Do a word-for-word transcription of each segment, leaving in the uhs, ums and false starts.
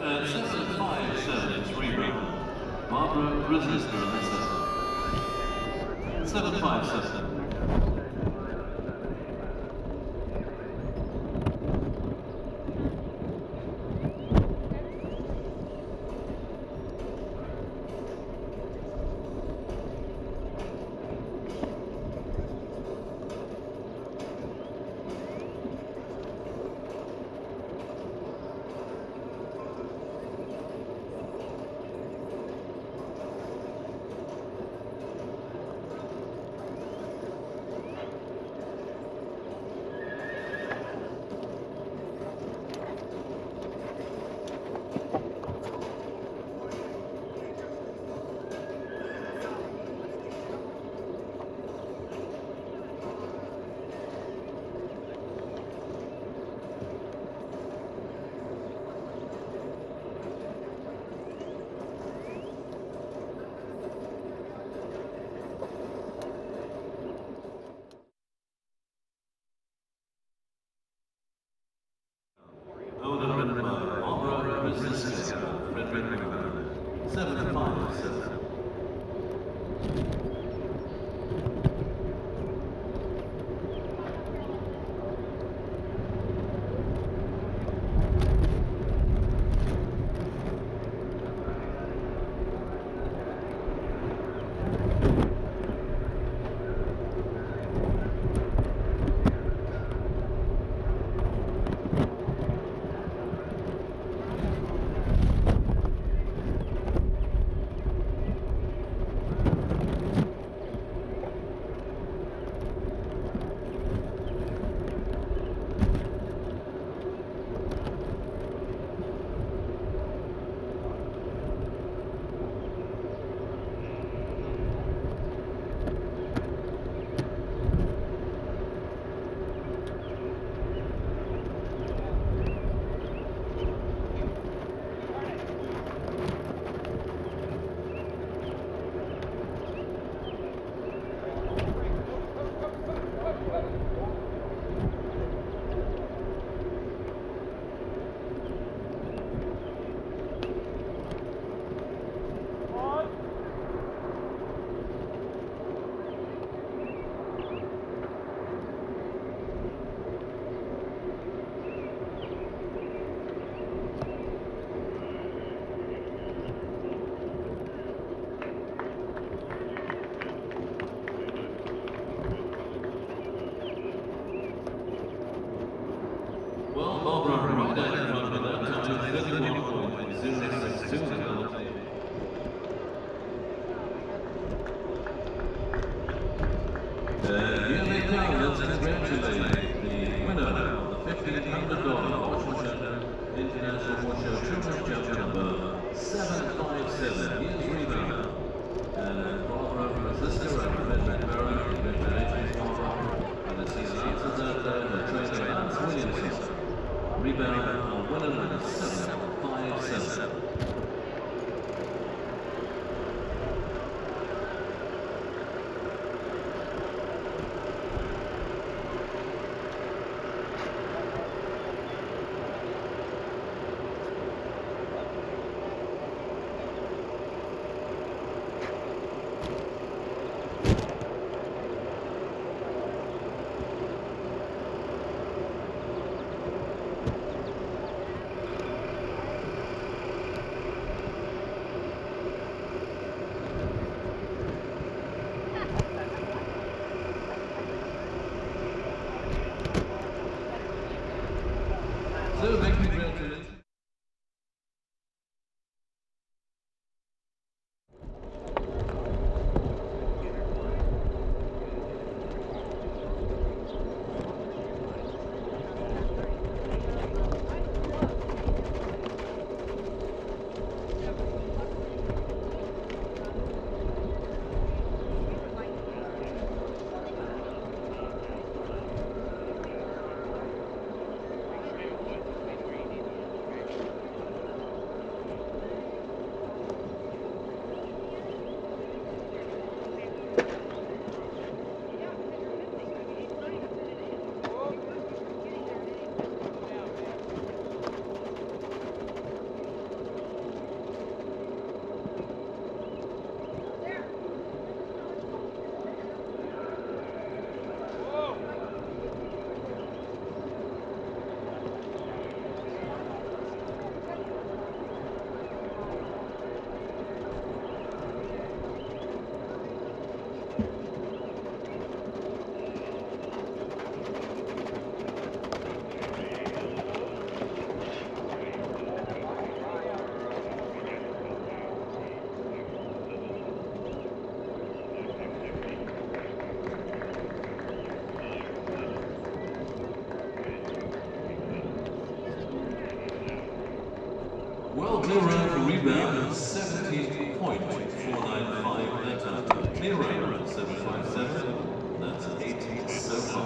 Uh, seven five seven's rebound. Barbara Brzezinska on the set. seven five seven. Over ridden by Barbara Brzezinska, Frederick Rebound. seven five seven. Well, Barbara right out in front of that time, thirty-one point zero six two penalty. And here they come, let's congratulate the winner of the fifteen hundred dollars Washington International Horse Show Children's Jump number seven five seven. Here's Rebound. And Barbara Brzezinska and Frederick Barrow, congratulations Barbara. And the season answers out there, the trainer Lance Williamson. Rebound on winner number seven five seven. clear round for rebound, seventy point four nine five. That's a clear round, seven five seven. That's eight so far.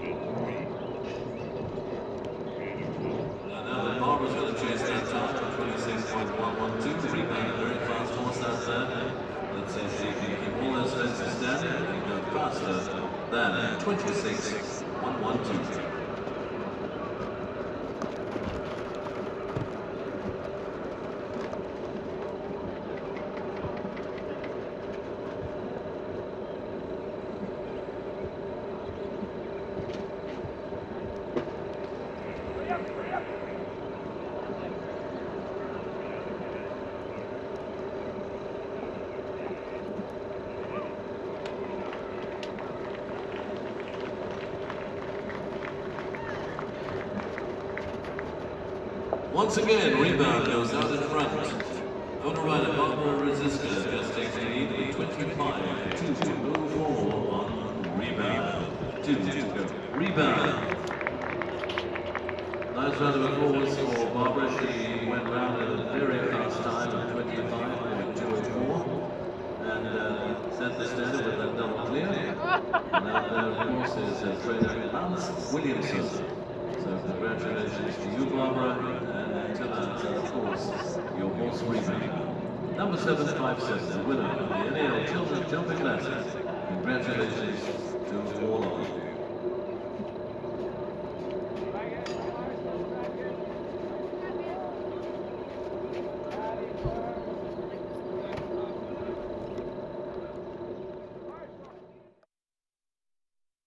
And now the Barbara's going to chase that time for twenty-six point one one two. Rebound, a very fast horse out there. Let's see if she can keep all those fences standing and go faster than twenty-six one one two. Once again, rebound goes out in front. Owner rider Barbara Resista just takes the lead with twenty-five two to move forward on rebound. Two to go. Rebound. Nice round of applause for Barbara. She went round at a very fast time of twenty-five point two oh four and uh, set the standard with that double clear. And now there, of course, is uh, trainer Lance Williamson. So congratulations to you, Barbara, and to that, uh, of course, your horse rebound. Number seven five seven, the winner of the N A L Children's Jumping Classic. Congratulations to all of you.